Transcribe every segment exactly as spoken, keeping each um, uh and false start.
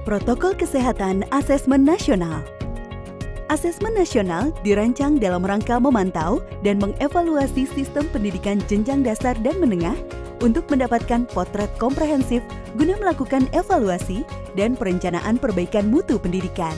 Protokol Kesehatan Asesmen Nasional. Asesmen nasional dirancang dalam rangka memantau dan mengevaluasi sistem pendidikan jenjang dasar dan menengah untuk mendapatkan potret komprehensif guna melakukan evaluasi dan perencanaan perbaikan mutu pendidikan.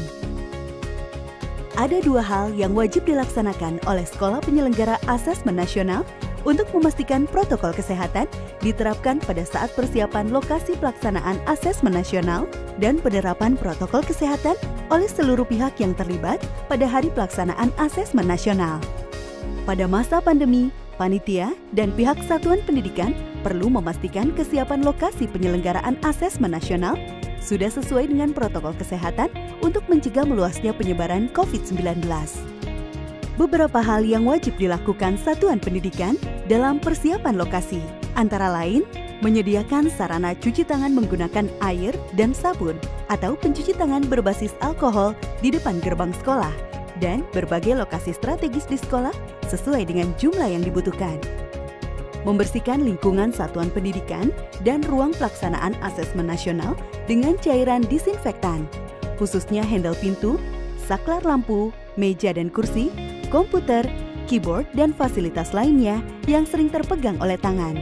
Ada dua hal yang wajib dilaksanakan oleh sekolah penyelenggara asesmen nasional untuk memastikan protokol kesehatan diterapkan pada saat persiapan lokasi pelaksanaan asesmen nasional dan penerapan protokol kesehatan oleh seluruh pihak yang terlibat pada hari pelaksanaan asesmen nasional. Pada masa pandemi, panitia dan pihak satuan pendidikan perlu memastikan kesiapan lokasi penyelenggaraan asesmen nasional sudah sesuai dengan protokol kesehatan untuk mencegah meluasnya penyebaran COVID sembilan belas. Beberapa hal yang wajib dilakukan satuan pendidikan dalam persiapan lokasi, antara lain menyediakan sarana cuci tangan menggunakan air dan sabun atau pencuci tangan berbasis alkohol di depan gerbang sekolah dan berbagai lokasi strategis di sekolah sesuai dengan jumlah yang dibutuhkan. Membersihkan lingkungan satuan pendidikan dan ruang pelaksanaan asesmen nasional dengan cairan disinfektan, khususnya handle pintu, saklar lampu, meja dan kursi, komputer, keyboard, dan fasilitas lainnya yang sering terpegang oleh tangan.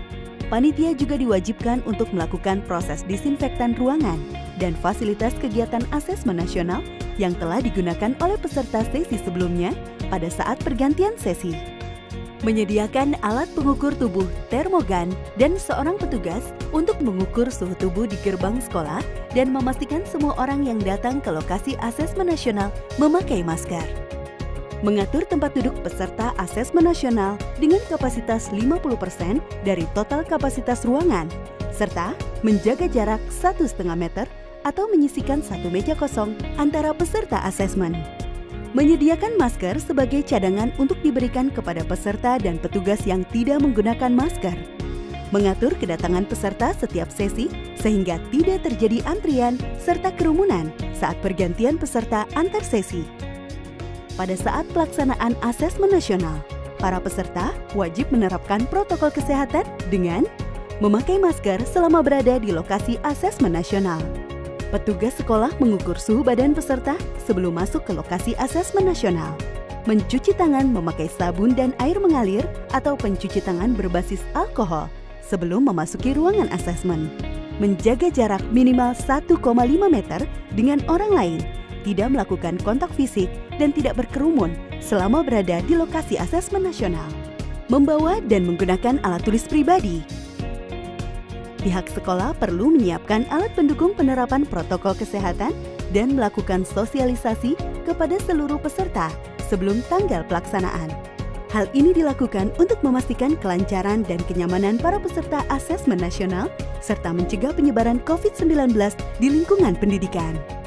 Panitia juga diwajibkan untuk melakukan proses disinfektan ruangan dan fasilitas kegiatan asesmen nasional yang telah digunakan oleh peserta sesi sebelumnya pada saat pergantian sesi. Menyediakan alat pengukur tubuh termogan dan seorang petugas untuk mengukur suhu tubuh di gerbang sekolah dan memastikan semua orang yang datang ke lokasi asesmen nasional memakai masker. Mengatur tempat duduk peserta asesmen nasional dengan kapasitas lima puluh persen dari total kapasitas ruangan, serta menjaga jarak satu koma lima meter atau menyisikan satu meja kosong antara peserta asesmen. Menyediakan masker sebagai cadangan untuk diberikan kepada peserta dan petugas yang tidak menggunakan masker. Mengatur kedatangan peserta setiap sesi sehingga tidak terjadi antrian serta kerumunan saat pergantian peserta antar sesi. Pada saat pelaksanaan asesmen nasional, para peserta wajib menerapkan protokol kesehatan dengan memakai masker selama berada di lokasi asesmen nasional. Petugas sekolah mengukur suhu badan peserta sebelum masuk ke lokasi asesmen nasional. Mencuci tangan memakai sabun dan air mengalir atau pencuci tangan berbasis alkohol sebelum memasuki ruangan asesmen. Menjaga jarak minimal satu koma lima meter dengan orang lain, tidak melakukan kontak fisik, dan tidak berkerumun selama berada di lokasi asesmen nasional. Membawa dan menggunakan alat tulis pribadi. Pihak sekolah perlu menyiapkan alat pendukung penerapan protokol kesehatan dan melakukan sosialisasi kepada seluruh peserta sebelum tanggal pelaksanaan. Hal ini dilakukan untuk memastikan kelancaran dan kenyamanan para peserta asesmen nasional serta mencegah penyebaran COVID sembilan belas di lingkungan pendidikan.